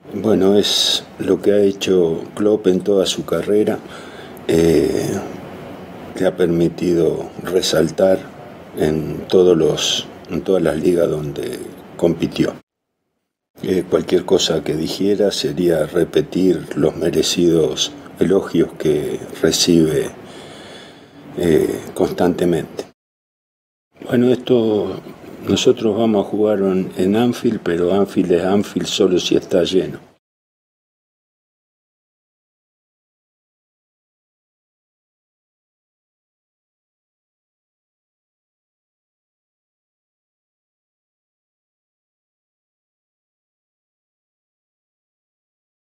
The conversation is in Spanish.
Bueno, es lo que ha hecho Klopp en toda su carrera. Le ha permitido resaltar en todas las ligas donde compitió. Cualquier cosa que dijera sería repetir los merecidos elogios que recibe constantemente. Bueno, nosotros vamos a jugar en Anfield, pero Anfield es Anfield solo si está lleno.